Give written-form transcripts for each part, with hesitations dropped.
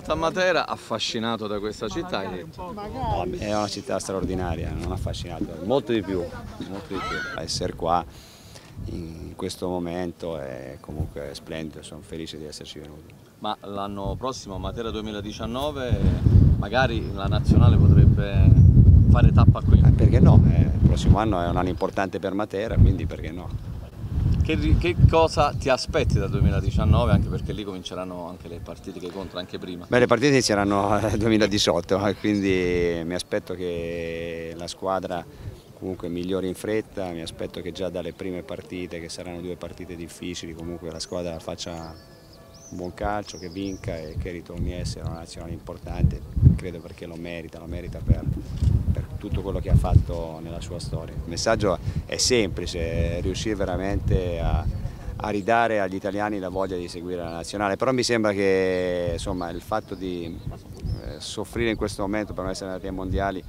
volta a Matera, affascinato da questa città. No, è una città straordinaria, non affascinato, molto di più. Essere qua in questo momento è comunque splendido, sono felice di esserci venuto. Ma l'anno prossimo, Matera 2019, magari la nazionale potrebbe fare tappa qui? Perché no? Il prossimo anno è un anno importante per Matera, quindi perché no? Che cosa ti aspetti dal 2019, anche perché lì cominceranno anche le partite che contano anche prima? Beh, le partite inizieranno nel 2018, quindi mi aspetto che la squadra comunque migliori in fretta, mi aspetto che già dalle prime partite, che saranno 2 partite difficili, comunque la squadra faccia un buon calcio, che vinca e che ritorni a essere una nazionale importante, credo perché lo merita per tutto quello che ha fatto nella sua storia. Il messaggio è semplice, riuscire veramente a ridare agli italiani la voglia di seguire la nazionale, però mi sembra che insomma, il fatto di soffrire in questo momento per non essere andati ai mondiali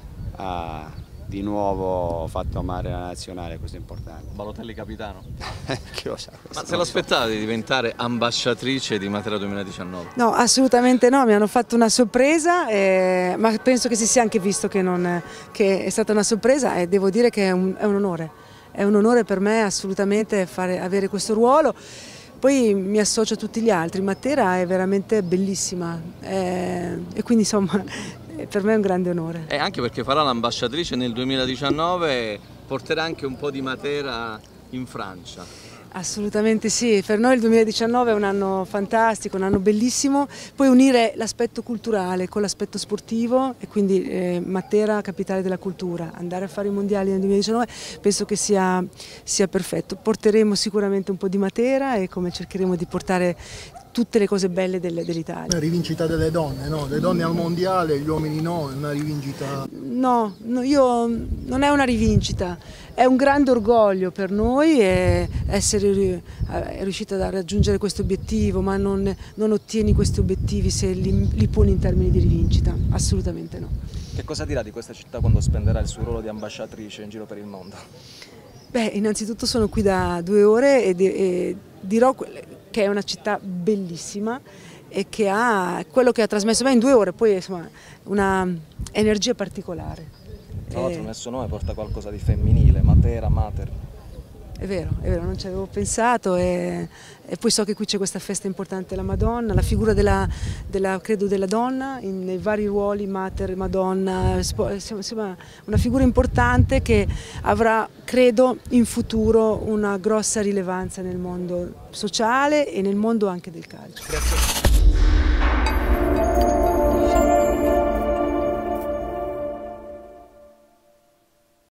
ha di nuovo fatto amare la nazionale, questo è importante. Balotelli capitano? Chi lo sa? Ma se lo aspettava di diventare ambasciatrice di Matera 2019? No, assolutamente no, mi hanno fatto una sorpresa, ma penso che si sia anche visto che è stata una sorpresa e devo dire che è un onore. È un onore per me assolutamente avere questo ruolo. Poi mi associo a tutti gli altri, Matera è veramente bellissima e quindi insomma per me è un grande onore. E anche perché farà l'ambasciatrice nel 2019, porterà anche un po' di Matera in Francia. Assolutamente sì, per noi il 2019 è un anno fantastico, un anno bellissimo, poi unire l'aspetto culturale con l'aspetto sportivo e quindi Matera capitale della cultura, andare a fare i mondiali nel 2019 penso che sia perfetto, porteremo sicuramente un po' di Matera e come cercheremo di portare tutte le cose belle dell'Italia. Una rivincita delle donne, no? Le donne al mondiale, gli uomini no, è una rivincita? No, non è una rivincita, è un grande orgoglio per noi essere riuscita a raggiungere questo obiettivo, ma non ottieni questi obiettivi se li poni in termini di rivincita, assolutamente no. Che cosa dirà di questa città quando spenderà il suo ruolo di ambasciatrice in giro per il mondo? Beh, innanzitutto sono qui da 2 ore e dirò che è una città bellissima e che ha quello che ha trasmesso me in 2 ore, poi insomma una energia particolare. Tra l'altro nel suo nome porta qualcosa di femminile, Matera, Mater. È vero, non ci avevo pensato e poi so che qui c'è questa festa importante della Madonna, la figura credo della donna nei vari ruoli, Mater, Madonna, insomma una figura importante che avrà, credo, in futuro una grossa rilevanza nel mondo sociale e nel mondo anche del calcio. Grazie.